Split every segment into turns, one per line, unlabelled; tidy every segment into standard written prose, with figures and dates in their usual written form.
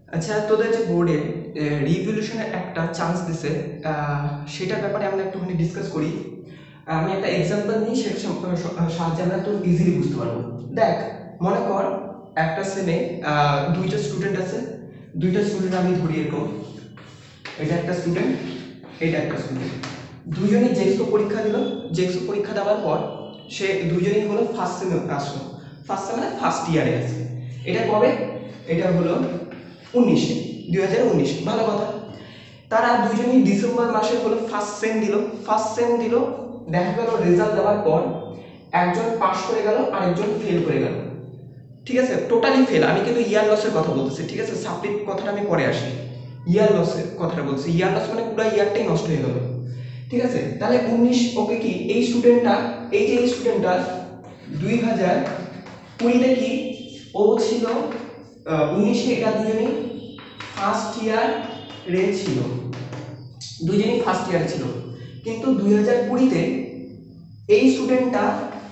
আচ্ছা, তোদের যে বোর্ডে রিভলিউশনের একটা চান্স দিছে, সেটার ব্যাপারে আমরা একটুখানি ডিসকাস করি। আমি একটা এক্সাম্পল নিই, সেটা সাহায্যে আমরা তো ইজিলি বুঝতে পারবো। দেখ, মনে কর একটা সেমে দুইটা স্টুডেন্ট আছে। দুইটা স্টুডেন্ট আমি ধরি এরকম, এটা একটা স্টুডেন্ট, এটা একটা স্টুডেন্ট। দুজনেই জেক্সো পরীক্ষা দিল। জেক্সো পরীক্ষা দেওয়ার পর সে দুজনেই হলো ফার্স্ট সেমে আসলো। ফার্স্ট সেমে মানে ফার্স্ট ইয়ারে আছে। এটা কবে? এটা হলো 19-এ, 2019। ভালো কথা। তারা দুজনেই ডিসেম্বর মাসে হলো ফার্স্ট সেম দিল। ফার্স্ট সেম দিল, দেখা গেল রেজাল্ট দেওয়ার পর একজন পাস করে গেল, আরেকজন ফেল করে গেল। ঠিক আছে, টোটালি ফেল। আমি কিন্তু ইয়ার লসের কথা বলতেছি, ঠিক আছে? সাপ্লির কথাটা আমি পরে আসি। ইয়ার লসের কথাটা বলছি। ইয়ার লস মানে পুরো ইয়ারটাই নষ্ট হয়ে গেল। ঠিক আছে, তাহলে 19 ওকে কি এই স্টুডেন্টটা, এই যে এই স্টুডেন্টটা 2020-তে কি ও ছিল 19-এ, এটা দুজনেই ফার্স্ট ইয়ার রে ছিল, দুজনেই ফার্স্ট ইয়ার ছিল। কিন্তু 2020-তে এই স্টুডেন্টটা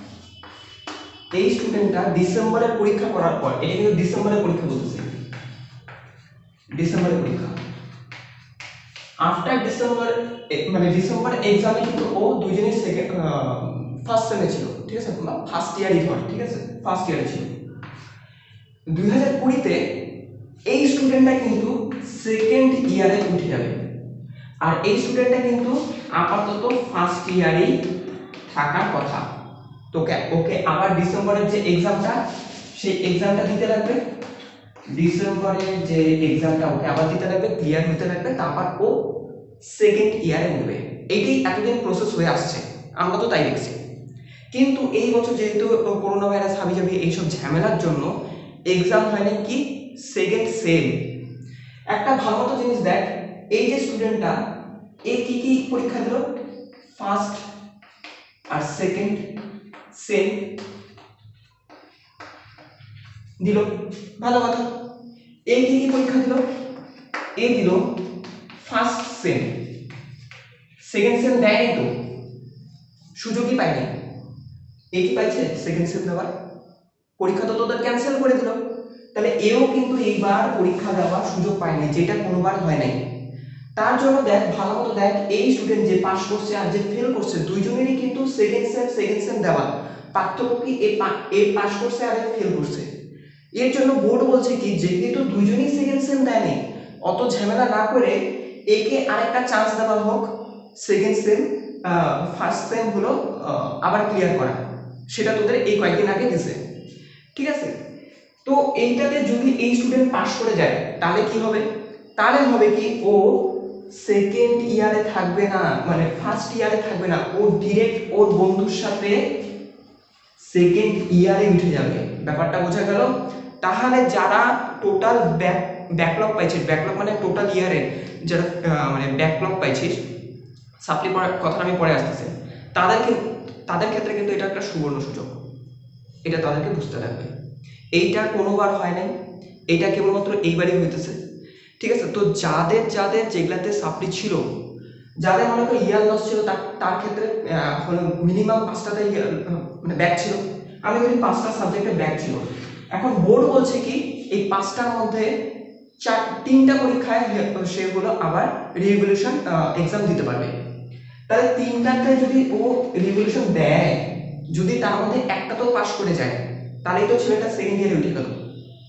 ডিসেম্বরের পরীক্ষা করার পর, এটা কিন্তু ডিসেম্বরের পরীক্ষা বলতেছি, ডিসেম্বরের পরীক্ষা আফটার ডিসেম্বর, মানে ডিসেম্বর এক্সামে কিন্তু ও দুজনেই সেকেন্ড ফার্স্ট সেমে ছিল। ঠিক আছে, ফার্স্ট ইয়ারই ধর, ঠিক আছে, ফার্স্ট ইয়ারে ছিল। 2020-তে এই স্টুডেন্টটা কিন্তু সেকেন্ড ইয়ারে উঠে যাবে, আর এই স্টুডেন্টটা কিন্তু আপাতত ফার্স্ট ইয়ারেই থাকার কথা। তো ওকে আবার ডিসেম্বরের যে এক্সামটা, সেই এক্সামটা দিতে লাগবে। ডিসেম্বরের যে এক্সামটা ওকে আবার দিতে লাগবে, ক্লিয়ার হতে লাগবে, তারপর ও সেকেন্ড ইয়ারে উঠবে। এইটাই এতদিন প্রসেস হয়ে আসছে, আমরা তো তাই দেখছি। কিন্তু এই বছর যেহেতু করোনা ভাইরাস হাবিজাবি এইসব ঝামেলার জন্য এক্সাম হয়নি কি সেকেন্ড সেম। একটা ভালো মতো জিনিস দেখ, এই যে স্টুডেন্টটা এ কি কি পরীক্ষা দিল, ফার্স্ট আর সেকেন্ড সেম দিল। ভালো কথা। এ কি কি পরীক্ষা দিল? এ দিল ফার্স্ট সেম, সেকেন্ড সেম দেয়নি তো, সুযোগই পায়নি। এ কি পাইছে সেকেন্ড সেম দেওয়ার? পরীক্ষা তো তোদের ক্যান্সেল করে দিল, তাহলে এও কিন্তু এইবার পরীক্ষা দেওয়ার সুযোগ পায়নি, যেটা কোনোবার হয় নাই। তার জন্য দেখ, ভালো মতো দেখ, এই স্টুডেন্ট যে পাস করছে আর যে ফেল করছে, দুইজনেরই কিন্তু সেকেন্ড সেম দেওয়া। পার্থক্য কি, এ পাস করছে আর এ ফেল করছে। এর জন্য বোর্ড বলছে কি, যেহেতু দুইজনই সেকেন্ড সেম দেয়নি, অত ঝামেলা না করে একে আরেকটা চান্স দেওয়া হোক, সেকেন্ড সেম ফার্স্ট সেম হলো আবার ক্লিয়ার করা। সেটা তোদের এই কয়েকদিন আগে দিছে। ঠিক আছে, তো এইটাতে যদি এই স্টুডেন্ট পাস করে যায়, তাহলে কি হবে? তাহলে হবে কি, ও সেকেন্ড ইয়ারে থাকবে না, মানে ফার্স্ট ইয়ারে থাকবে না, ও ডিরেক্ট ওর বন্ধুর সাথে সেকেন্ড ইয়ারে উঠে যাবে। ব্যাপারটা বোঝা গেল? তাহলে যারা টোটাল ব্যাকলগ পাইছিস, ব্যাকলগ মানে টোটাল ইয়ারে যারা মানে ব্যাকলগ পাইছিস, সাপ্লি পড়ার কথা আমি পরে আসতেছি, তাদের ক্ষেত্রে কিন্তু এটা একটা সুবর্ণ সুযোগ। এটা তাদেরকে বুঝতে লাগবে। এইটা কোনোবার হয় নাই, এইটা কেবলমাত্র এইবারই হইতেছে। ঠিক আছে, তো যাদের যাদের যেগুলাতে সাপ্লি ছিল, যাদের মনে করো ইয়ার লস ছিল, তার ক্ষেত্রে হলো মিনিমাম 5টাতে মানে ব্যাক ছিল। আমি বলি 5টা সাবজেক্টে ব্যাক ছিল। এখন বোর্ড বলছে কি, এই 5টার মধ্যে 3টা পরীক্ষায় সে হলো আবার রিভলিউশন এক্সাম দিতে পারবে। তাহলে 3টাতে যদি ও রিভলিউশন দেয়, যদি তার মধ্যে একটা তো পাস করে যায়, তাহলেই তো ছেলেটা সেকেন্ড ইয়ারে উঠে গেল।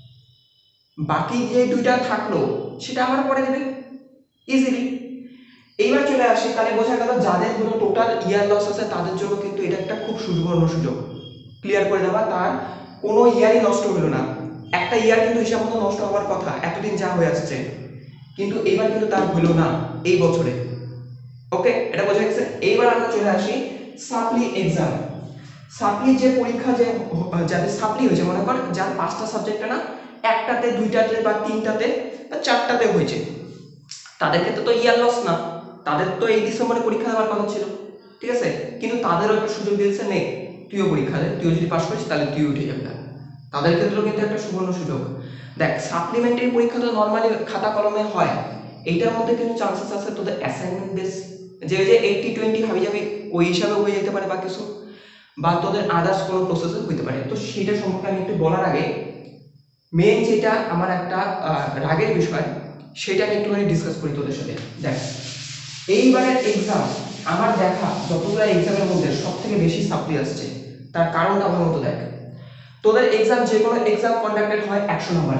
বাকি যে 2টা থাকলো সেটা আবার পরে দেবে ইজিলি। এইবার চলে আসি, তাহলে বোঝা গেল যাদের হলো টোটাল ইয়ার লস আছে, তাদের জন্য কিন্তু এটা একটা খুব সুবর্ণ সুযোগ ক্লিয়ার করে দেওয়া। তার কোনো ইয়ারই নষ্ট হলো না। একটা ইয়ার কিন্তু হিসাব মতো নষ্ট হওয়ার কথা, এতদিন যা হয়ে আসছে, কিন্তু এইবার কিন্তু তার হলো না এই বছরে। ওকে, এটা বোঝা গেছে। এইবার আমরা চলে আসি সাপ্লি এক্সাম। সাপ্লি যে পরীক্ষা, যে যাদের সাপ্লি হয়েছে, মনে কর যার 5টা সাবজেক্টে না, একটাতে, 2টাতে বা 3টাতে বা 4টাতে হয়েছে, তাদের ক্ষেত্রে তো ইয়ার লস না, তাদের তো এই ডিসেম্বরে পরীক্ষা দেওয়ার কথা ছিল। ঠিক আছে, কিন্তু তাদেরও একটা সুযোগ দিয়েছে, নে তুইও পরীক্ষা দে, তুইও যদি পাস করিস তাহলে তুই উঠে যাবে। তাদের ক্ষেত্রেও কিন্তু একটা সুবর্ণ সুযোগ। দেখ, সাপ্লিমেন্টারি পরীক্ষা তো নর্মালি খাতা কলমে হয়, এইটার মধ্যে কিন্তু চান্সেস আছে তোদের অ্যাসাইনমেন্ট বেস, যে 80-20 ভাবি যাবে, ওই হিসাবে হয়ে যেতে পারে বা কিছু, বা তোদের আদার্স কোনো প্রসেসে হইতে পারে। তো সেটা সম্পর্কে আমি একটু বলার আগে মেন যেটা আমার একটা রাগের বিষয় সেটা আমি একটুখানি ডিসকাস করি তোদের সাথে। দেখ, এইবারের এক্সাম আমার দেখা যতগুলো এক্সামের মধ্যে সব থেকে বেশি সাপ্লি আসছে, তার কারণটা আমার মতো দেখ। তোদের এক্সাম যে কোনো এক্সাম কন্ডাক্টেড হয় 100 নম্বর।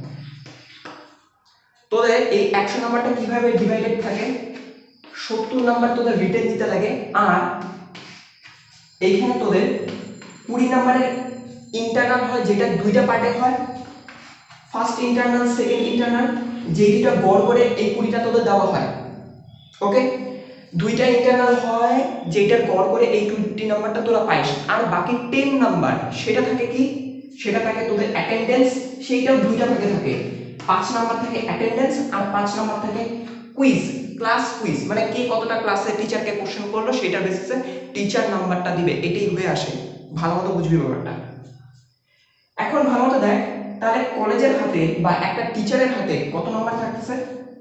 তোদের এই 100 নাম্বারটা কিভাবে ডিভাইডেড থাকে, 70 নাম্বার তোদের রিটেন দিতে লাগে, আর এইখানে তোদের 20 নাম্বারের ইন্টারনাল হয়, যেটা দুইটা পার্টে হয়, ফার্স্ট ইন্টারনাল সেকেন্ড ইন্টারনাল, যেটা গড় করে এই 20টা তোদের দেওয়া হয়। ওকে, দুইটা ইন্টারনাল হয় যেটার গড় করে এই 20 নাম্বারটা তোরা পাইস, আর বাকি 10 নাম্বার সেটা থাকে কি, সেটা থাকে তোদের অ্যাটেন্ডেন্স, সেইটাও দুইটা ভাগে থাকে, 5 নাম্বার থাকে অ্যাটেন্ডেন্স আর 5 নাম্বার থাকে কুইজ, ক্লাস কুইজ, মানে কে কতটা ক্লাসে টিচারকে কোশ্চেন করলো সেটার বেসিসে টিচার নাম্বারটা দিবে, এটাই হয়ে আসে। ভালো মতো বুঝবি ব্যাপারটা। এখন ভালো মতো দেখ, তাহলে কলেজের হাতে বা একটা টিচারের হাতে কত নাম্বার থাকতেছে,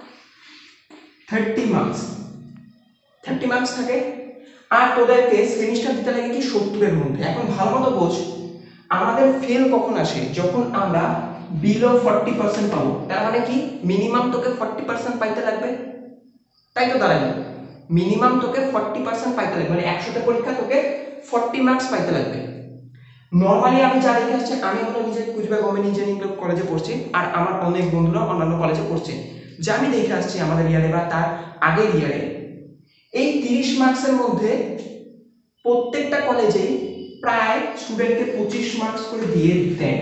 30 মার্কস, 30 মার্কস থাকে, আর তোদেরকে সেমিস্টার দিতে লাগে কি 70 এর মধ্যে। এখন ভালো মতো বোঝ, আমাদের ফেল কখন আসে, যখন আমরা বিলো 40% পাবো, তার মানে কি মিনিমাম তোকে 40% পাইতে লাগবে, তাই তো দাঁড়ালো, মিনিমাম তোকে 40% পাইতে লাগবে, মানে 100টা পরীক্ষা তোকে 40 মার্কস পাইতে লাগবে। নরমালি আমি যা দেখে আসছি, আমি হলো নিজে কুচবিহার গভর্নমেন্ট ইঞ্জিনিয়ারিং কলেজে পড়ছি, আর আমার অনেক বন্ধুরা অন্যান্য কলেজে পড়ছে, যা আমি দেখে আসছি আমাদের ইয়ারে বা তার আগের ইয়ারে, এই 30 মার্কসের মধ্যে প্রত্যেকটা কলেজেই প্রায় স্টুডেন্টকে 25 মার্কস করে দিয়ে দেয়,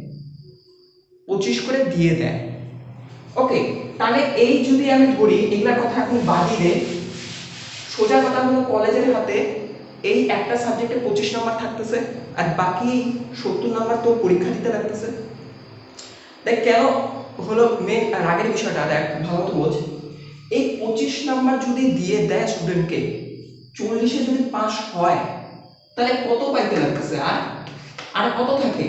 25 করে দিয়ে দেয়। ওকে, তাহলে এই যদি আমি ধরি, এগুলার কথা এখন বাদই দে, সোজা কথা হলো কলেজের হাতে এই একটা সাবজেক্টে 25 নাম্বার থাকতেছে, আর বাকি 70 নাম্বার তোর পরীক্ষা দিতে লাগতেছে। দেখ কেন হলো মেন রাগের বিষয়টা, দেখ ভালো মতো বোঝ, এই 25 নাম্বার যদি দিয়ে দেয় স্টুডেন্টকে, 40-এ যদি পাস হয়, তাহলে কত পাইতে লাগতেছে, আর আর কত থাকে,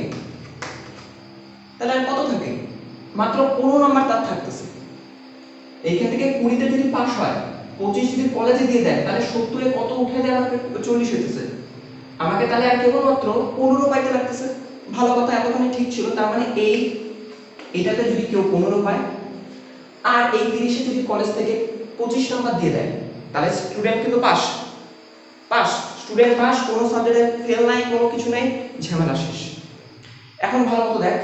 তাহলে আর কত থাকে, মাত্র 15 নাম্বার তার থাকতেছে। এইখান থেকে 20-তে যদি পাস হয়, 25 যদি কলেজে দিয়ে দেয়, তাহলে 70-এ কত উঠে যায়, আমাকে 40 হইতেছে, আমাকে তাহলে আর কেবলমাত্র 15 পাইতে লাগতেছে। ভালো কথা, এতক্ষণে ঠিক ছিল, তার মানে এটাতে যদি কেউ 15 পায়, আর এই 30-এ যদি কলেজ থেকে 25 নাম্বার দিয়ে দেয়, তাহলে স্টুডেন্ট কিন্তু পাস, পাস স্টুডেন্ট পাস, কোনো সাবজেক্টে ফেল নাই, কোনো কিছু নাই, ঝামেলা শেষ। এখন ভালো মতো দেখ,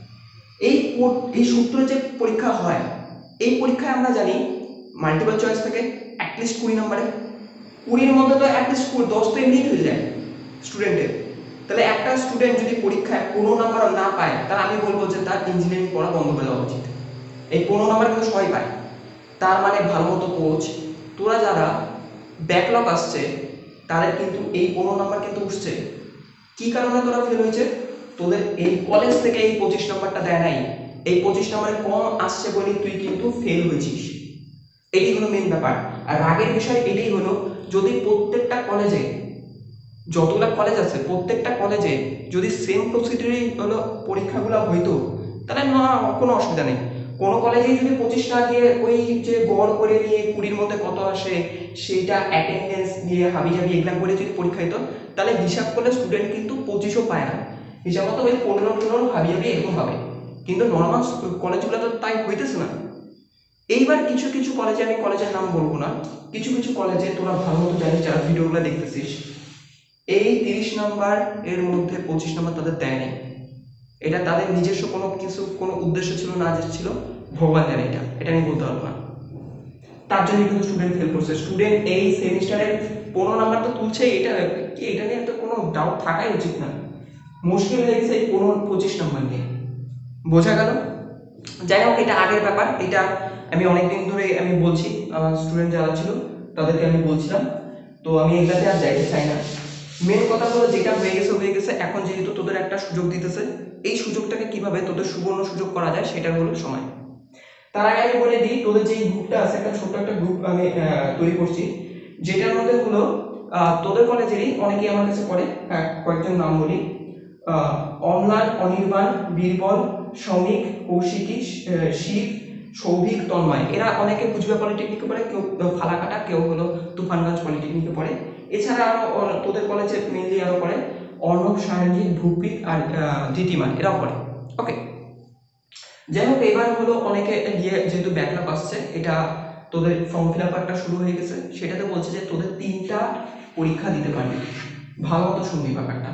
এই সূত্রে যে পরীক্ষা হয়, এই পরীক্ষায় আমরা জানি মাল্টিপল চয়েস থাকে অ্যাটলিস্ট 20 নম্বরে, 20-এর মধ্যে তো অ্যাটলিস্ট 10 তো এমনি হয়ে যায় স্টুডেন্টের। তাহলে একটা স্টুডেন্ট যদি পরীক্ষায় 15 নাম্বার না পায়, তাহলে আমি বলবো যে তার ইঞ্জিনিয়ারিং পড়া বন্ধ করে দেওয়া উচিত। এই 15 নাম্বার কিন্তু সবাই পায়, তার মানে ভালো মতো কোচ, তোরা যারা ব্যাকলগ আসছে তাদের কিন্তু এই 15 নাম্বার কিন্তু উঠছে। কি কারণে তোরা ফেল হয়েছে, তোদের এই কলেজ থেকে এই 25 নাম্বারটা দেয় নাই, এই 25 নাম্বারে কম আসছে বলে তুই কিন্তু ফেল হয়েছিস, এটাই হলো মেন ব্যাপার। আর রাগের বিষয় এটাই হলো, যদি প্রত্যেকটা কলেজে, যতগুলা কলেজ আছে প্রত্যেকটা কলেজে যদি সেম প্রসিডিউরে হলো পরীক্ষাগুলো হইতো, তাহলে না কোনো অসুবিধা নেই। কোনো কলেজেই যদি 25 না দিয়ে ওই যে গড় করে নিয়ে 20-এর মধ্যে কত আসে সেইটা অ্যাটেন্ডেন্স দিয়ে হাবিজাবি এগুলা করে যদি পরীক্ষা হইতো, তাহলে হিসাব করলে স্টুডেন্ট কিন্তু 25ও পায় না, হিসাব মতো ওই 15 হাবিজাবি এরকম হবে। কিন্তু নর্মাল কলেজগুলো তো তাই হইতেছে না। এইবার কিছু কিছু কলেজে, আমি কলেজের নাম বলবো না, কিছু কিছু কলেজে তোরা ভালো মতো জানিস যারা ভিডিওগুলো দেখতেছিস, এই 30 নাম্বার এর মধ্যে 25 নাম্বার তাদের দেয় নাই। এটা তাদের নিজস্ব কোনো কিছু, কোনো উদ্দেশ্য ছিল না, যে ছিল ভগবান জানে, এটা আমি বলতে পারবো না। তার জন্য কিন্তু স্টুডেন্ট ফেল করছে। স্টুডেন্ট এই সেমিস্টারে 15 নাম্বার তো তুলছে, এটা নিয়ে তো কোনো ডাউট থাকাই উচিত না। মুশকিল হয়ে গেছে এই 15-25 নাম্বার নিয়ে, বোঝা গেল? যাই হোক, এটা আগের ব্যাপার, এটা আমি অনেকদিন ধরে আমি বলছি, আমার স্টুডেন্ট যারা ছিল তাদেরকে আমি বলছিলাম, তো আমি এগুলাতে আর যাইতে চাই না। মেন কথা হলো যেটা হয়ে গেছে হয়ে গেছে, এখন যেহেতু তোদের একটা সুযোগ দিতেছে, এই সুযোগটাকে কিভাবে তোদের সুবর্ণ সুযোগ করা যায় সেটা হলো সময়। তার আগে আমি বলে দিই, তোদের যে গ্রুপটা আছে, একটা ছোট্ট একটা গ্রুপ আমি তৈরি করছি, যেটার মধ্যে হলো তোদের কলেজেরই অনেকেই আমার কাছে পড়ে, হ্যাঁ কয়েকজন নাম বলি, অমলান, অনির্বাণ, বীরবল, শ্রমিক, কৌশিকী, শিব, সৌভিক, তন্ময়, এরা অনেকে কুচবিহার পলিটেকনিকে পড়ে, কেউ ফালাকাটা, কেউ হলো তুফানগঞ্জ পলিটেকনিকে পড়ে। এছাড়া আরো তোদের কলেজে মেনলি আরো পড়ে অর্ণব, সায়নজিৎ, ভূপিক আর দিতিমান, এরাও পড়ে। ওকে, যাই হোক, এবার হলো অনেকে দিয়ে যেহেতু ব্যাকলগ আসছে, এটা তোদের ফর্ম ফিল আপ একটা শুরু হয়ে গেছে, সেটাতে বলছে যে তোদের 3টা পরীক্ষা দিতে পারবি। ভালো মতো শুনবি ব্যাপারটা,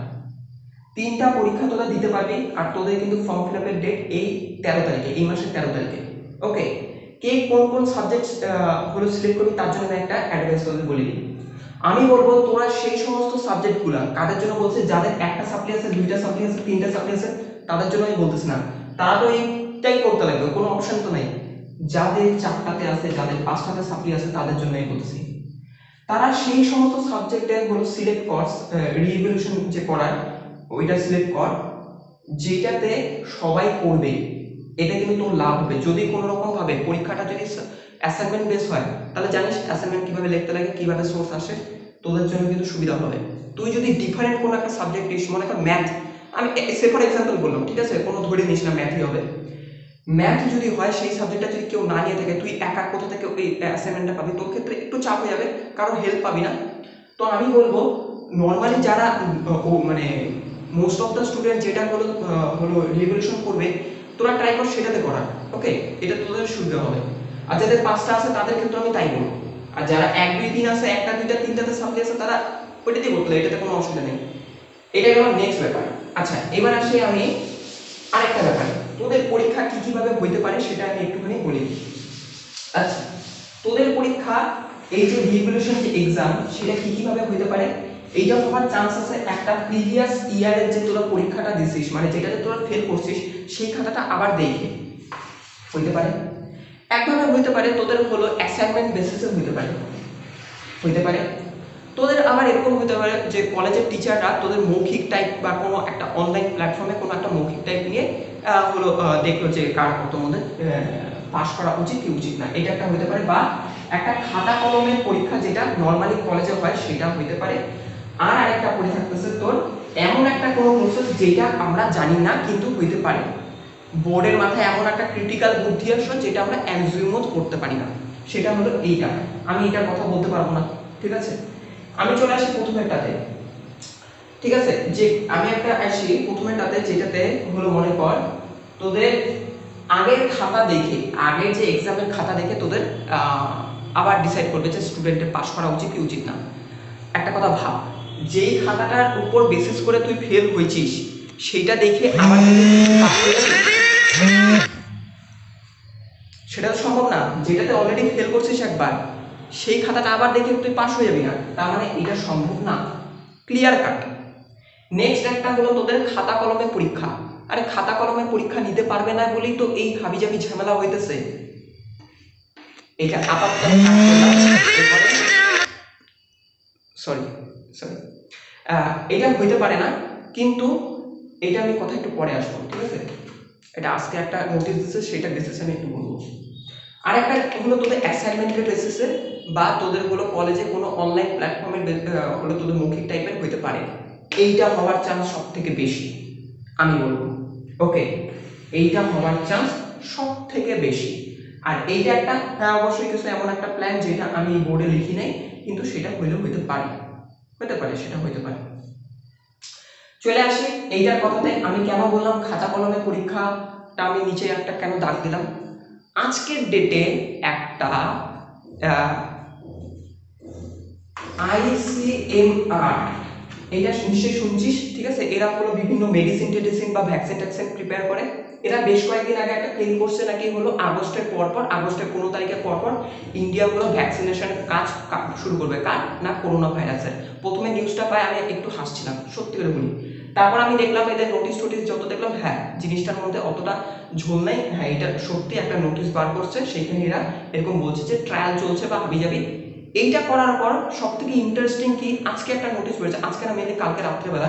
3টা পরীক্ষা তোরা দিতে পারবি। আর তোদের কিন্তু ফর্ম ফিল আপের ডেট এই 13 তারিখে, এই মাসের 13 তারিখে। ওকে, কে কোন কোন সাবজেক্ট হলো সিলেক্ট করবি তার জন্য আমি একটা অ্যাডভাইস তোদের বলে দিই। আমি বলবো তোরা সেই সমস্ত সাবজেক্টগুলো, কাদের জন্য বলছে, যাদের একটা সাপ্লি আছে, 2টা সাপ্লি আছে, 3টা সাপ্লি আছে, তাদের জন্য আমি বলতেছি না, তারা তো এইটাই করতে লাগবে, কোনো অপশন তো নাই। যাদের 4টাতে আছে, যাদের 5টাতে সাপ্লি আছে, তাদের জন্য আমি বলতেছি, তারা সেই সমস্ত সাবজেক্টে হলো সিলেক্ট কর, রিভলিউশন যে করার ওইটা সিলেক্ট কর, যেটাতে সবাই করবে। এটা কিন্তু তোর লাভ হবে। যদি কোনো রকম ভাবে পরীক্ষাটা যদি অ্যাসাইনমেন্ট বেস হয়, তাহলে জানিস অ্যাসাইনমেন্ট কিভাবে লিখতে লাগে, কিভাবে সোর্স আসে, তোদের জন্য কিন্তু সুবিধা হবে। তুই যদি ডিফারেন্ট কোনো একটা সাবজেক্ট নিস, মনে কর ম্যাথ, আমি সে ফর এক্সাম্পল বললাম, ঠিক আছে, কোনো ধরে নিস না ম্যাথই হবে, ম্যাথ যদি হয় সেই সাবজেক্টটা যদি কেউ না নিয়ে থাকে, তুই একা কোথা থেকে ওই অ্যাসাইনমেন্টটা পাবি, তোর ক্ষেত্রে একটু চাপ হয়ে যাবে, কারণ হেল্প পাবি না। তো আমি বলবো নর্মালি যারা মানে মোস্ট অফ দ্য স্টুডেন্ট যেটা হলো হলো রিভলিউশন করবে, তোরা ট্রাই কর সেটাতে করার। ওকে, এটা তোদের সুবিধা হবে। আর যাদের 5টা আছে তাদের ক্ষেত্রে আমি তাই বলবো। আর যারা 1 2 3 আছে, 1টা 2টা 3টাতে সাপ্লি আছে, তারা ওইটাতেই করতে হবে, এটাতে কোনো অসুবিধা নেই। এটা গেল নেক্সট ব্যাপার। আচ্ছা, এবার আসি আমি আরেকটা ব্যাপার, তোদের পরীক্ষা কি কিভাবে হইতে পারে সেটা আমি একটুখানি বলি। আচ্ছা, তোদের পরীক্ষা এই যে রিভলিউশন যে এক্সাম, সেটা কি কিভাবে হইতে পারে, এইটা হওয়ার চান্স আছে একটা প্রিভিয়াস ইয়ারের যে তোরা পরীক্ষাটা দিছিস, মানে যেটাতে তোরা ফেল করছিস, সেই খাতাটা আবার দেখে হইতে পারে। একভাবে হইতে পারে তোদের হলো অ্যাসাইনমেন্ট বেসিসে হইতে পারে, হইতে পারে তোদের আবার এরকম হতে পারে যে কলেজের টিচাররা তোদের মৌখিক টাইপ বা কোনো একটা অনলাইন প্ল্যাটফর্মে কোনো একটা মৌখিক টাইপ নিয়ে হলো দেখলো যে কার কত মধ্যে পাস করা উচিত কি উচিত না, এটা একটা হতে পারে। বা একটা খাতা কলমের পরীক্ষা যেটা নর্মালি কলেজে হয় সেটা হতে পারে। আর আরেকটা পরীক্ষা থাকতেছে তোর এমন একটা কোনো প্রসেস যেটা আমরা জানি না কিন্তু হইতে পারে, বোর্ডের মাথায় এমন একটা ক্রিটিক্যাল বুদ্ধি আসলো যেটা আমরা অ্যানজিউমও করতে পারি না, সেটা হলো এইটা। আমি এটার কথা বলতে পারবো না, ঠিক আছে। আমি চলে আসি প্রথমেরটাতে, ঠিক আছে, যে আমি একটা আসি প্রথমেরটাতে, যেটাতে হলো মনে কর তোদের আগের খাতা দেখে, আগের যে এক্সামের খাতা দেখে তোদের আবার ডিসাইড করবে যে স্টুডেন্টের পাস করা উচিত কি উচিত না। একটা কথা ভাব, যেই খাতাটার উপর বেসিস করে তুই ফেল হয়েছিস, সেইটা দেখে আবার সেটা তো সম্ভব না। যেটাতে অলরেডি ফেল করছিস একবার, সেই খাতাটা আবার দেখে তুই পাস হয়ে যাবি না, তার মানে এটা সম্ভব না, ক্লিয়ার কাট। নেক্সট একটা হলো তোদের খাতা কলমের পরীক্ষা। আরে খাতা কলমের পরীক্ষা নিতে পারবে না বলেই তো এই হাবিজাবি ঝামেলা হইতেছে। এটা আপাতত সরি সরি এটা হইতে পারে না, কিন্তু এটা আমি কথা একটু পরে আসবো, ঠিক আছে। এটা আজকে একটা নোটিশ দিচ্ছে, সেটা বেসিসে আমি একটু বলবো। আর একটা হলো তোদের অ্যাসাইনমেন্টের বেসিসে বা তোদের হলো কলেজে কোনো অনলাইন প্ল্যাটফর্মের হলো তোদের মৌখিক টাইপের হইতে পারে, এইটা হওয়ার চান্স সব থেকে বেশি আমি বলবো। ওকে, এইটা হওয়ার চান্স সব থেকে বেশি। আর এইটা একটা অবশ্যই কিছু এমন একটা প্ল্যান যেটা আমি বোর্ডে লিখি নাই, কিন্তু সেটা হইলেও হইতে পারে, হতে পারে, সেটা হইতে পারে। চলে আসি এইটার কথাতে, আমি কেন বললাম খাতা কলমের পরীক্ষাটা আমি নিচে একটা কেন দাগ দিলাম। আজকের ডেটে একটা ICMR, এটা নিশ্চয়ই শুনছিস, ঠিক আছে। এরা হলো বিভিন্ন মেডিসিন টেডিসিন বা ভ্যাকসিন ট্যাকসিন প্রিপেয়ার করে। এরা বেশ কয়েকদিন আগে একটা ক্লেম করছে নাকি হলো আগস্টের পরপর, আগস্টের 15 তারিখের পরপর ইন্ডিয়া হলো ভ্যাকসিনেশন কাজ শুরু করবে। কার না, করোনা ভাইরাসের। প্রথমে নিউজটা পাই আমি একটু হাসছিলাম, সত্যি করে বলি। তারপর আমি দেখলাম এদের নোটিশ টোটিস যত দেখলাম, হ্যাঁ জিনিসটার মধ্যে অতটা ঝোল নাই, হ্যাঁ এটা সত্যি একটা নোটিশ বার করছে, সেইখানে এরা এরকম বলছে যে ট্রায়াল চলছে বা হাবিজাবি। এইটা করার পর সব থেকে ইন্টারেস্টিং কি, আজকে একটা নোটিশ বেরোচ্ছে, আজকে না মেনলি কালকে রাত্রেবেলা,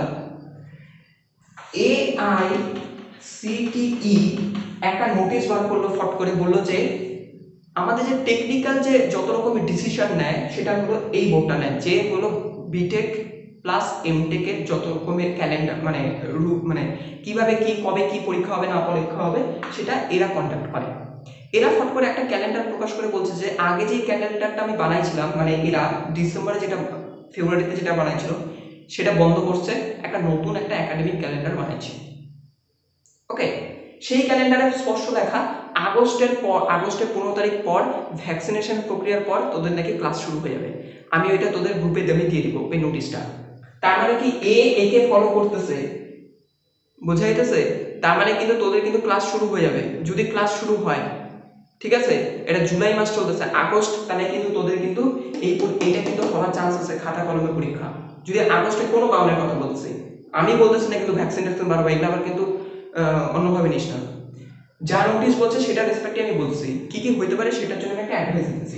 AICTE একটা নোটিশ বার করলো, ফট করে বললো যে আমাদের যে টেকনিক্যাল যে যত রকমের ডিসিশন নেয়, সেটা হলো এই বোর্ডটা নেয়, যে হলো বিটেক প্লাস এমটেকের যত রকমের ক্যালেন্ডার, মানে মানে কিভাবে কি কবে কি পরীক্ষা হবে না পরীক্ষা হবে, সেটা এরা কন্ডাক্ট করে। এরা ফট করে একটা ক্যালেন্ডার প্রকাশ করে বলছে যে আগে যে ক্যালেন্ডারটা আমি বানাইছিলাম, মানে এরা ডিসেম্বরে যেটা ফেব্রুয়ারিতে যেটা বানাইছিল সেটা বন্ধ করছে, একটা নতুন একটা একাডেমিক ক্যালেন্ডার বানাইছে। ওকে, সেই ক্যালেন্ডারে স্পষ্ট লেখা আগস্টের 15 তারিখ পর ভ্যাকসিনেশন প্রক্রিয়ার পর তোদের নাকি ক্লাস শুরু হয়ে যাবে। আমি ওইটা তোদের গ্রুপে দিয়ে দিব এই নোটিশটা। তার মানে কি একে ফলো করতেছে, বোঝা যাইতেছে? তার মানে কিন্তু তোদের কিন্তু ক্লাস শুরু হয়ে যাবে যদি ক্লাস শুরু হয়, ঠিক আছে? এটা জুলাই মাস চলতেছে, আগস্ট, তাহলে কিন্তু তোদের কিন্তু এইটা কিন্তু হওয়ার চান্স আছে খাতা কলমে পরীক্ষা, যদি আগস্টে কোনো কারণের কথা বলতেছি। আমি বলতেছি না কিন্তু ভ্যাকসিনেশন বাড়বে, এগুলো আবার কিন্তু অন্যভাবে নিস না। যা নোটিশ বলছে সেটা রেসপেক্টে আমি বলছি, কি কি হইতে পারে সেটার জন্য আমি একটা অ্যাডভাইস দিতেছি।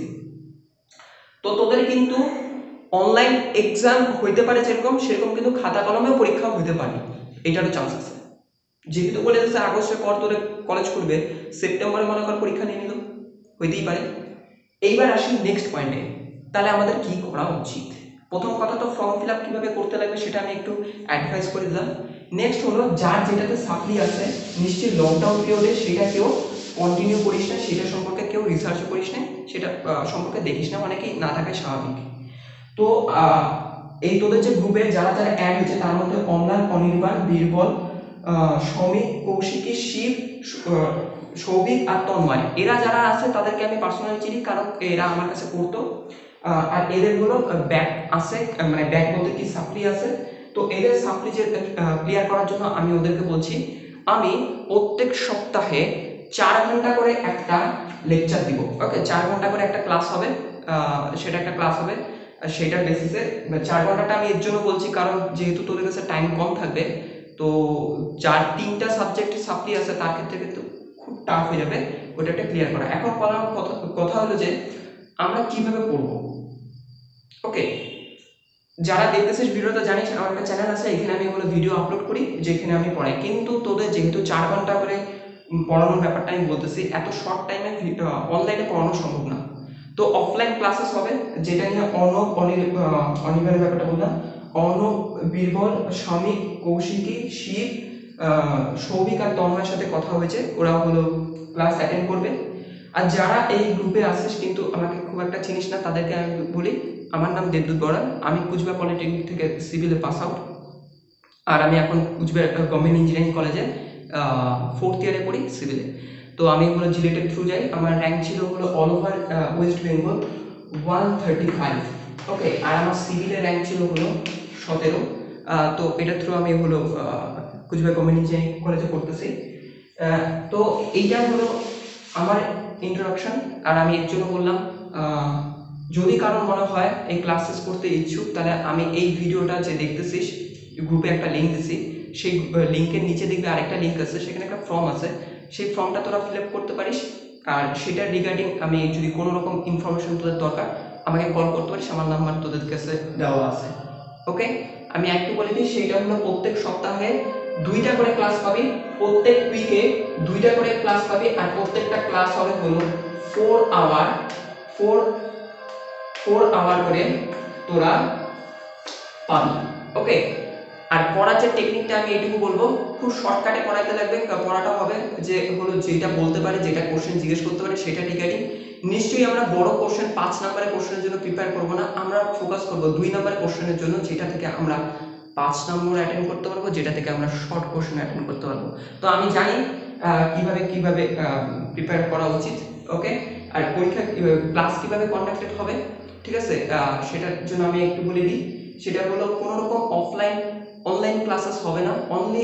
তো তোদের কিন্তু অনলাইন এক্সাম হইতে পারে যেরকম, সেরকম কিন্তু খাতা কলমেও পরীক্ষাও হইতে পারে, এটারও চান্স আছে। যেহেতু বলে যাচ্ছে আগস্টের পর তোরা কলেজ করবে, সেপ্টেম্বরে মনে কর পরীক্ষা নিয়ে নিল, হইতেই পারে। এইবার আসি নেক্সট পয়েন্টে, তাহলে আমাদের কি করা উচিত? প্রথম কথা তো ফর্ম ফিল আপ কীভাবে করতে লাগবে সেটা আমি একটু অ্যাডভাইস করে দিলাম। নেক্সট হলো যার যেটাতে সাপ্লি আছে নিশ্চয়ই লকডাউন পিরিয়ডে সেটা কেউ কন্টিনিউ করিস না, সেটা সম্পর্কে কেউ রিসার্চ করিস না, সেটা সম্পর্কে দেখিস না, অনেকেই না থাকাই স্বাভাবিক। তো এই তোদের যে গ্রুপে যারা যারা অ্যাড হয়েছে তার মধ্যে অম্লান, অনির্বাণ, বীরবল, সৌমিক, কৌশিকী, শিব, সৌভিক আর তন্ময়, এরা যারা আছে তাদেরকে আমি পার্সোনালি চিনি, কারণ এরা আমার কাছে পড়তো। আর এদের হলো ব্যাক আছে, মানে ব্যাক বলতে কি সাপ্লি আছে। তো এদের সাপ্লি যে ক্লিয়ার করার জন্য আমি ওদেরকে বলছি, আমি প্রত্যেক সপ্তাহে 4 ঘন্টা করে একটা লেকচার দিব। ওকে, 4 ঘন্টা করে একটা ক্লাস হবে, সেটা একটা ক্লাস হবে সেটার বেসিসে। 4 ঘন্টাটা আমি এর জন্য বলছি কারণ যেহেতু তোদের কাছে টাইম কম থাকবে, তো যার 3টা সাবজেক্টে সাপ্লি আছে তার ক্ষেত্রে কিন্তু খুব টাফ হয়ে যাবে ওটা একটা ক্লিয়ার করা। এখন কথা হলো যে আমরা কিভাবে পড়বো। ওকে, যারা দেখতেছিস ভিডিওটা জানিস আমার একটা চ্যানেল আছে, এখানে আমি এগুলো ভিডিও আপলোড করি যেখানে আমি পড়াই, কিন্তু তোদের যেহেতু 4 ঘন্টা করে পড়ানোর ব্যাপারটা আমি বলতেছি, এত শর্ট টাইমে অনলাইনে পড়ানো সম্ভব না। তো অফলাইন ক্লাসেস হবে, যেটা নিয়ে অনির্বাণের ব্যাপারটা বললাম, অর্ণব, বীরবল, স্বামী, কৌশিকী, শিব, সৌভিক আর তন্ময়ের সাথে কথা হয়েছে, ওরা হলো ক্লাস অ্যাটেন্ড করবে। আর যারা এই গ্রুপে আসিস কিন্তু আমাকে খুব একটা চিনিস না, তাদেরকে আমি বলি আমার নাম দেবদূত বড়া, আমি কুচবিহার পলিটেকনিক থেকে সিভিলে পাস আউট, আর আমি এখন কুচবিহার গভর্নমেন্ট ইঞ্জিনিয়ারিং কলেজে 4th ইয়ারে পড়ি সিভিলে। তো আমি হলো জিলেটের থ্রু যাই, আমার র্যাঙ্ক ছিল হলো all over West Bengal 135। Okay, আর আমার সিভিলের র্যাঙ্ক ছিল হলো 17। তো এটার থ্রু আমি হলো কুচবিহার গভর্নমেন্ট ইঞ্জিনিয়ারিং কলেজে পড়তেছি। তো এইটা হলো আমার ইন্ট্রোডাকশন। আর আমি এর জন্য বললাম, যদি কারোর মনে হয় এই ক্লাসেস করতে ইচ্ছুক, তাহলে আমি এই ভিডিওটা যে দেখতেছিস গ্রুপে একটা লিঙ্ক দিছি, সেই লিঙ্কের নিচে দেখবে আরেকটা লিঙ্ক আছে, সেখানে একটা ফর্ম আছে, সেই ফর্মটা তোরা ফিল আপ করতে পারিস। আর সেটার রিগার্ডিং আমি যদি কোনো রকম ইনফরমেশন তোদের দরকার আমাকে কল করতে পারিস, আমার নাম্বার তোদের কাছে দেওয়া আছে। ওকে, আমি একটু বলে দিই, সেইটা হলো প্রত্যেক সপ্তাহে 2টা করে ক্লাস পাবি, প্রত্যেক উইকে 2টা করে ক্লাস পাবি, আর প্রত্যেকটা ক্লাস হবে হলো 4 আওয়ার করে তোরা পাবি। ওকে, আর পড়ার যে টেকনিকটা আমি এইটুকু বলবো, খুব শর্টকাটে পড়াইতে লাগবে। পড়াটা হবে যে হলো যেটা বলতে পারে, যেটা কোশ্চেন জিজ্ঞেস করতে পারে সেটা রিগার্ডিং। নিশ্চয়ই আমরা বড় কোশ্চেন 5 নম্বরের কোশ্চেনের জন্য প্রিপেয়ার করব না, আমরা ফোকাস করব 2 নম্বরের কোশ্চেনের জন্য, যেটা থেকে আমরা 5 নম্বর অ্যাটেন্ড করতে পারবো, যেটা থেকে আমরা শর্ট কোশ্চেন অ্যাটেন্ড করতে পারবো। তো আমি জানি কিভাবে প্রিপেয়ার করা উচিত। ওকে, আর পরীক্ষা ক্লাস কিভাবে কন্ডাক্টেড হবে, ঠিক আছে, সেটার জন্য আমি একটু বলে দিই। সেটা হলো কোনো রকম অনলাইন ক্লাসেস হবে না, অনলি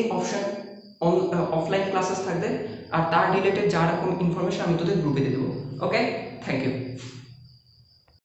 অফলাইন ক্লাসেস থাকবে। আর তার রিলেটেড যা রকম ইনফরমেশন আমি তোদের গ্রুপে দিয়ে দেবো। Okay, thank you.